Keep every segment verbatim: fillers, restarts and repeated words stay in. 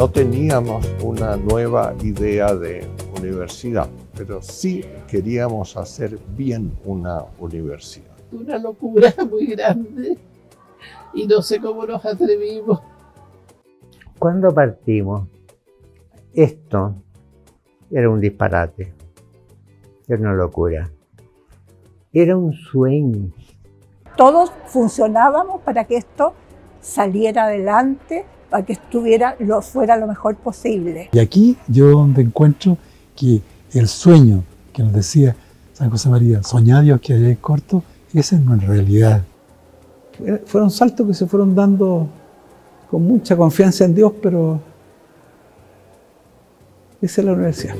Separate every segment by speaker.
Speaker 1: no teníamos una nueva idea de universidad, pero sí queríamos hacer bien una universidad.
Speaker 2: Una locura muy grande y no sé cómo nos atrevimos.
Speaker 3: Cuando partimos, esto era un disparate, era una locura, era un sueño.
Speaker 4: Todos funcionábamos para que esto saliera adelante, para que estuviera, lo, fuera lo mejor posible.
Speaker 5: Y aquí yo donde encuentro que el sueño que nos decía San José María, soñad Dios que hayáis corto, esa es nuestra realidad.
Speaker 6: Fueron saltos que se fueron dando con mucha confianza en Dios, pero esa es la universidad.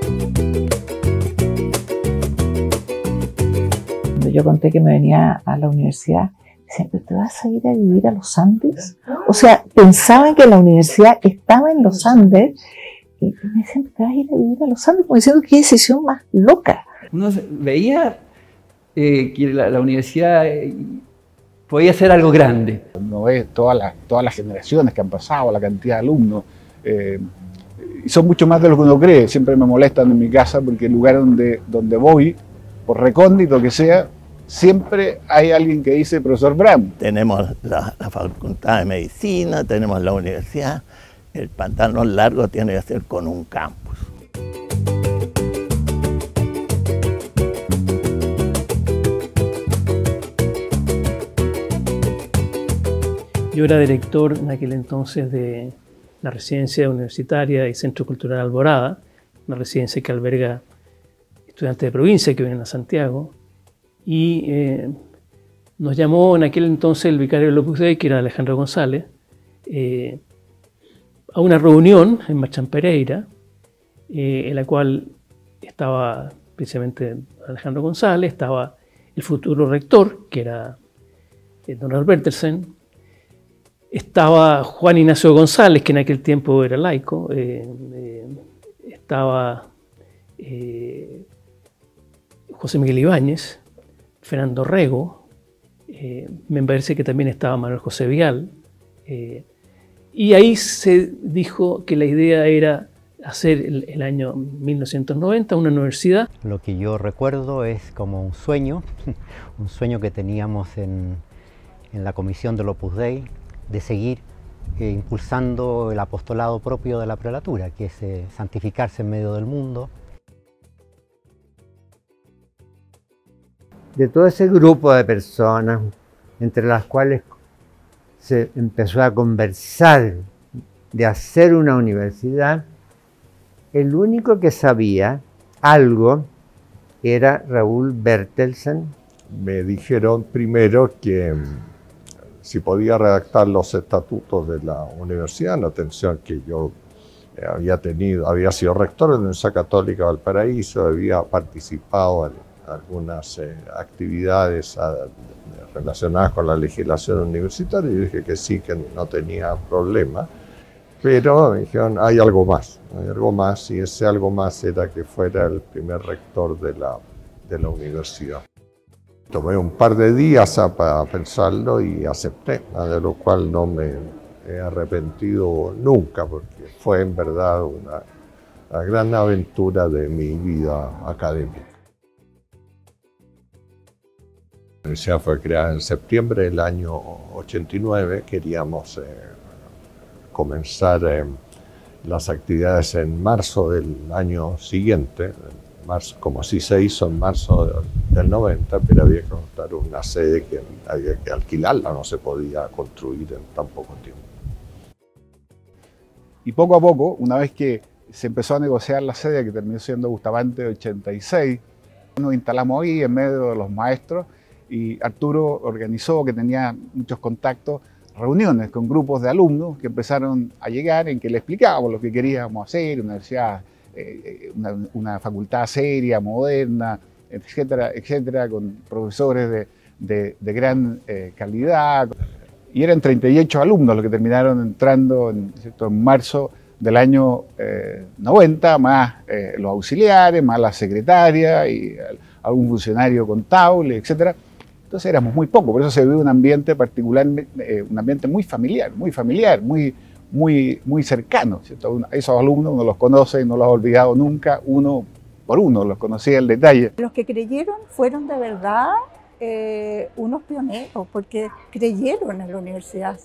Speaker 7: Cuando yo conté que me venía a la universidad, decían, ¿pero te vas a ir a vivir a los Andes? O sea, pensaban que la universidad estaba en los Andes y me decían, ¿te vas a ir a vivir a los Andes? Como diciendo, qué decisión más loca.
Speaker 8: Uno veía eh, que la, la universidad eh, podía ser algo grande.
Speaker 9: Uno ve todas las, todas las generaciones que han pasado, la cantidad de alumnos, eh, y son mucho más de lo que uno cree. Siempre me molestan en mi casa porque el lugar donde, donde voy, por recóndito que sea, siempre hay alguien que dice profesor Brown.
Speaker 10: Tenemos la, la facultad de medicina, tenemos la universidad, el pantalón largo tiene que ser con un campus.
Speaker 11: Yo era director en aquel entonces de la residencia universitaria y Centro Cultural Alborada, una residencia que alberga estudiantes de provincia que vienen a Santiago, y eh, nos llamó en aquel entonces el vicario del Opus Dei, que era Alejandro González, eh, a una reunión en Machán Pereira, eh, en la cual estaba precisamente Alejandro González, estaba el futuro rector, que era eh, don Albertersen, estaba Juan Ignacio González, que en aquel tiempo era laico, eh, eh, estaba eh, José Miguel Ibáñez, Fernando Rego, eh, me parece que también estaba Manuel José Vial, eh, y ahí se dijo que la idea era hacer el, el año mil novecientos noventa una universidad.
Speaker 12: Lo que yo recuerdo es como un sueño, un sueño que teníamos en, en la comisión del Opus Dei, de seguir eh, impulsando el apostolado propio de la prelatura, que es eh, santificarse en medio del mundo.
Speaker 3: De todo ese grupo de personas, entre las cuales se empezó a conversar de hacer una universidad, el único que sabía algo era Raúl Bertelsen.
Speaker 1: Me dijeron primero que si podía redactar los estatutos de la universidad, en atención que yo había tenido, había sido rector de la Universidad Católica de Valparaíso, había participado en algunas eh, actividades a, relacionadas con la legislación universitaria, y dije que sí, que no tenía problema, pero me dijeron, hay algo más, hay algo más, y ese algo más era que fuera el primer rector de la, de la universidad. Tomé un par de días a, para pensarlo y acepté, de lo cual no me he arrepentido nunca, porque fue en verdad una, una gran aventura de mi vida académica. La universidad fue creada en septiembre del año ochenta y nueve, queríamos eh, comenzar eh, las actividades en marzo del año siguiente, marzo, como así se hizo en marzo del noventa, pero había que montar una sede que había que alquilarla, no se podía construir en tan poco tiempo.
Speaker 9: Y poco a poco, una vez que se empezó a negociar la sede, que terminó siendo Bustamante ochenta y seis, nos instalamos ahí en medio de los maestros, y Arturo organizó, que tenía muchos contactos, reuniones con grupos de alumnos que empezaron a llegar, en que le explicábamos lo que queríamos hacer, una universidad, eh, una, una facultad seria, moderna, etcétera, etcétera, con profesores de, de, de gran eh, calidad. Y eran treinta y ocho alumnos los que terminaron entrando en, ¿cierto?, en marzo del año eh, noventa, más eh, los auxiliares, más la secretaria y algún funcionario contable, etcétera. Entonces éramos muy pocos, por eso se vive un ambiente particular, eh, un ambiente muy familiar, muy familiar, muy, muy, muy cercanos, ¿cierto? Uno, esos alumnos uno los conoce y no los ha olvidado nunca, uno por uno, los conocía en detalle.
Speaker 4: Los que creyeron fueron de verdad eh, unos pioneros, porque creyeron en la universidad.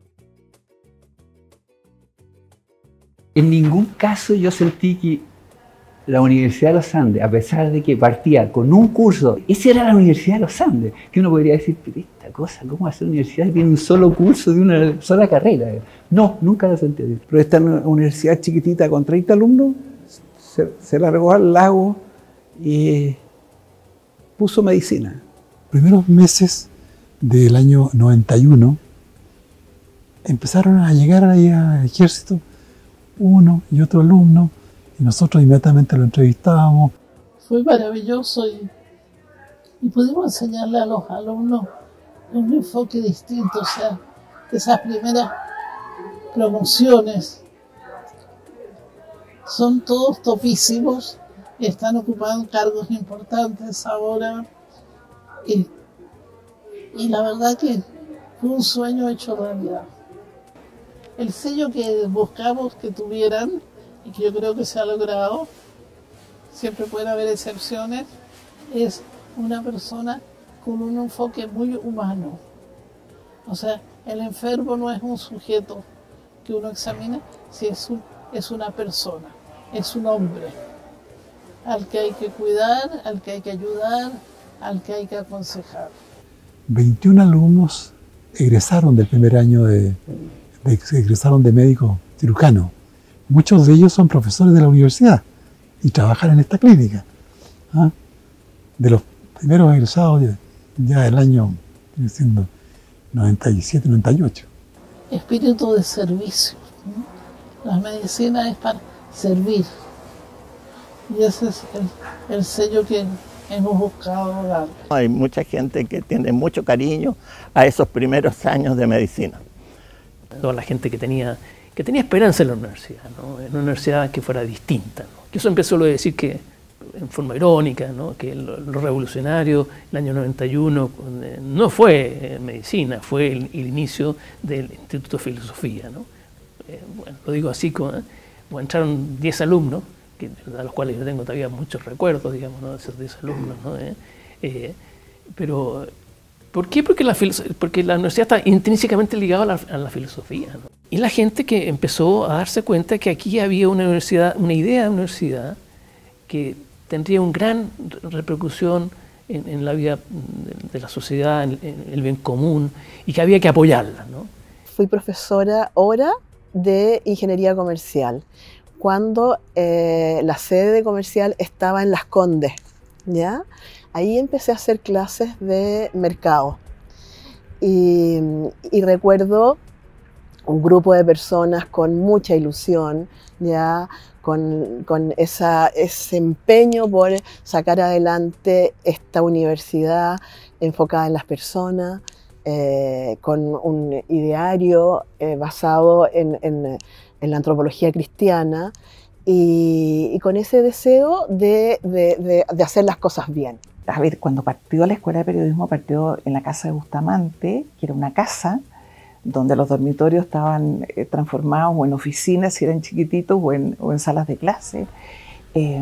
Speaker 8: En ningún caso yo sentí que la Universidad de los Andes, a pesar de que partía con un curso, esa era la Universidad de los Andes, que uno podría decir, pero esta cosa, ¿cómo hacer universidad que tiene un solo curso de una sola carrera? No, nunca lo sentí así.
Speaker 6: Pero esta universidad chiquitita con treinta alumnos se, se largó al lago y puso medicina.
Speaker 5: Primeros meses del año noventa y uno empezaron a llegar ahí al ejército uno y otro alumno, y nosotros inmediatamente lo entrevistábamos.
Speaker 2: Fue maravilloso y, y pudimos enseñarle a los alumnos un enfoque distinto, o sea, esas primeras promociones son todos topísimos y están ocupando cargos importantes ahora y, y la verdad que fue un sueño hecho realidad. El sello que buscamos que tuvieran y que yo creo que se ha logrado, siempre pueden haber excepciones, es una persona con un enfoque muy humano. O sea, el enfermo no es un sujeto que uno examina, si es, un, es una persona, es un hombre al que hay que cuidar, al que hay que ayudar, al que hay que aconsejar.
Speaker 5: veintiún alumnos egresaron del primer año de, de egresaron de médico cirujano. Muchos de ellos son profesores de la universidad y trabajan en esta clínica. ¿Ah? De los primeros egresados ya, ya del año siendo noventa y siete, noventa y ocho.
Speaker 2: Espíritu de servicio, ¿no? La medicina es para servir. Y ese es el, el sello que hemos buscado dar.
Speaker 10: Hay mucha gente que tiene mucho cariño a esos primeros años de medicina.
Speaker 11: Toda la gente que tenía, que tenía esperanza en la universidad, ¿no? En una universidad que fuera distinta, ¿no? Que eso empezó a decir que, en forma irónica, ¿no? Que lo, lo revolucionario, el año noventa y uno, no fue medicina, fue el, el inicio del Instituto de Filosofía, ¿no? Eh, bueno, lo digo así, como, ¿eh? Bueno, entraron diez alumnos, que, a los cuales yo tengo todavía muchos recuerdos, digamos, ¿no? De esos diez alumnos, ¿no? Eh, eh, pero, ¿por qué? Porque la, porque la universidad está intrínsecamente ligada a la, a la filosofía, ¿no? Y la gente que empezó a darse cuenta que aquí había una universidad, una idea de universidad que tendría una gran repercusión en, en la vida de la sociedad, en, en el bien común, y que había que apoyarla, ¿no?
Speaker 13: Fui profesora ahora de Ingeniería Comercial, cuando eh, la sede de comercial estaba en Las Condes, ¿ya? Ahí empecé a hacer clases de mercado. Y, y recuerdo un grupo de personas con mucha ilusión, ¿ya? Con, con esa, ese empeño por sacar adelante esta universidad enfocada en las personas, eh, con un ideario eh, basado en, en, en la antropología cristiana y, y con ese deseo de, de, de, de hacer las cosas bien.
Speaker 7: A ver, cuando partió la Escuela de Periodismo, partió en la casa de Bustamante, que era una casa donde los dormitorios estaban eh, transformados o en oficinas, si eran chiquititos, o en, o en salas de clase. Eh,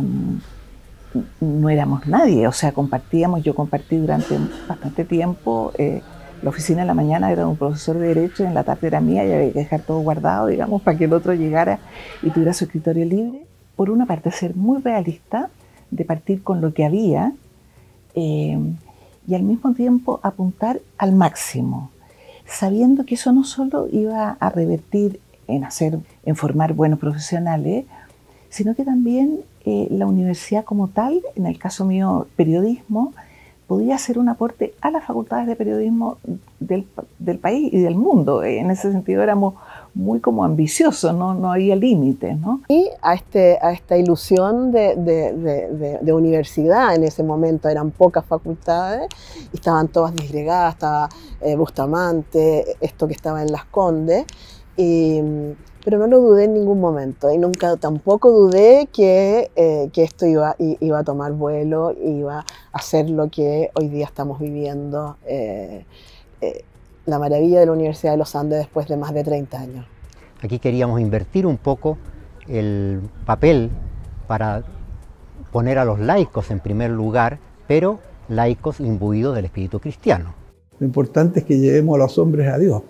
Speaker 7: no éramos nadie, o sea, compartíamos, yo compartí durante bastante tiempo, eh, la oficina en la mañana era de un profesor de Derecho, en la tarde era mía, y había que dejar todo guardado, digamos, para que el otro llegara y tuviera su escritorio libre. Por una parte, ser muy realista, de partir con lo que había, eh, y al mismo tiempo apuntar al máximo, sabiendo que eso no solo iba a revertir en hacer, en formar buenos profesionales, sino que también eh, la universidad como tal, en el caso mío periodismo, podía hacer un aporte a las facultades de periodismo del, del país y del mundo. En ese sentido éramos muy como ambiciosos, no, no había límites, ¿no?
Speaker 13: Y a, este, a esta ilusión de, de, de, de, de universidad, en ese momento eran pocas facultades, y estaban todas disgregadas, estaba eh, Bustamante, esto que estaba en Las Condes, y, pero no lo dudé en ningún momento, y nunca tampoco dudé que, eh, que esto iba, iba a tomar vuelo, iba a ser lo que hoy día estamos viviendo, eh, eh, la maravilla de la Universidad de los Andes después de más de treinta años.
Speaker 12: Aquí queríamos invertir un poco el papel para poner a los laicos en primer lugar, pero laicos imbuidos del espíritu cristiano.
Speaker 6: Lo importante es que llevemos a los hombres a Dios.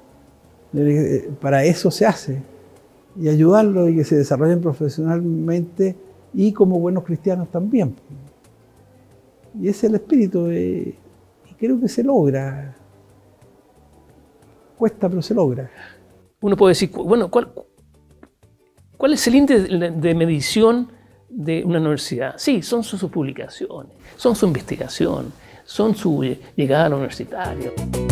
Speaker 6: Para eso se hace. Y ayudarlos y que se desarrollen profesionalmente y como buenos cristianos también. Y ese es el espíritu. Y creo que se logra. Cuesta, pero se logra.
Speaker 11: Uno puede decir, bueno, ¿cuál, cuál es el índice de medición de una universidad? Sí, son sus publicaciones, son su investigación, son su llegada a lo universitario.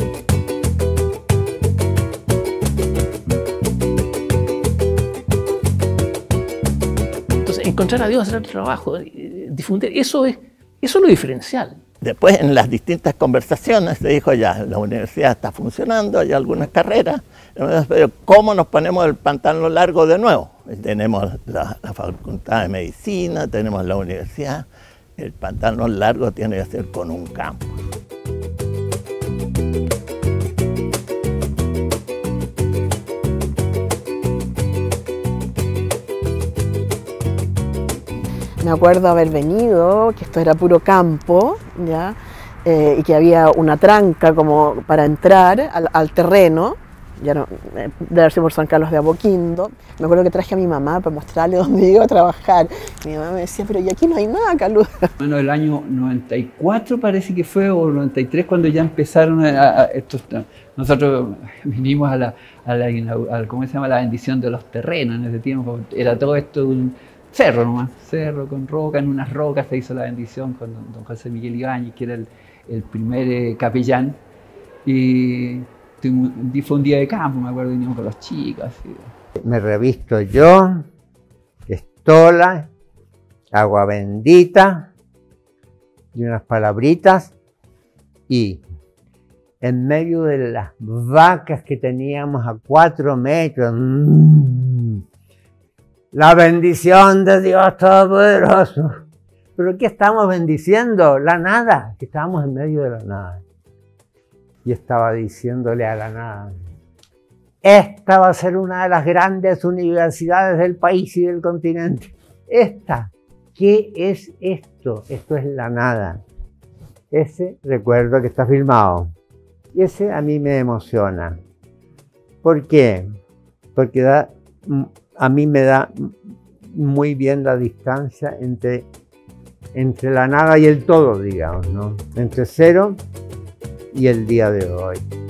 Speaker 11: Entonces, encontrar a Dios, hacer el trabajo, difundir, eso es, eso es lo diferencial.
Speaker 10: Después, en las distintas conversaciones, se dijo ya, la universidad está funcionando, hay algunas carreras, pero ¿cómo nos ponemos el pantalón largo de nuevo? Tenemos la, la facultad de medicina, tenemos la universidad, el pantalón largo tiene que ser con un campus.
Speaker 13: Me acuerdo haber venido, que esto era puro campo, ¿ya? Eh, y que había una tranca como para entrar al, al terreno, ya no, eh, de haber sido por San Carlos de Apoquindo. Me acuerdo que traje a mi mamá para mostrarle dónde iba a trabajar. Mi mamá me decía, pero ¿y aquí no hay nada, Caluda?
Speaker 8: Bueno, el año noventa y cuatro parece que fue, o noventa y tres, cuando ya empezaron a, a estos... Nosotros vinimos a la, a la, a, ¿cómo se llama? La bendición de los terrenos en ese tiempo. Era todo esto un cerro nomás, cerro con roca, en unas rocas se hizo la bendición con don, don José Miguel Ibáñez, que era el, el primer eh, capellán. Y fue un día de campo, me acuerdo, vinimos con los chicos. Así.
Speaker 3: Me revisto yo, estola, agua bendita y unas palabritas, y en medio de las vacas que teníamos a cuatro metros, mmm, la bendición de Dios Todopoderoso. ¿Pero qué estamos bendiciendo? La nada, que estábamos en medio de la nada. Y estaba diciéndole a la nada, esta va a ser una de las grandes universidades del país y del continente. Esta, ¿qué es esto? Esto es la nada. Ese recuerdo que está filmado. Y ese a mí me emociona. ¿Por qué? Porque da, a mí me da muy bien la distancia entre, entre la nada y el todo, digamos, ¿no? Entre cero y el día de hoy.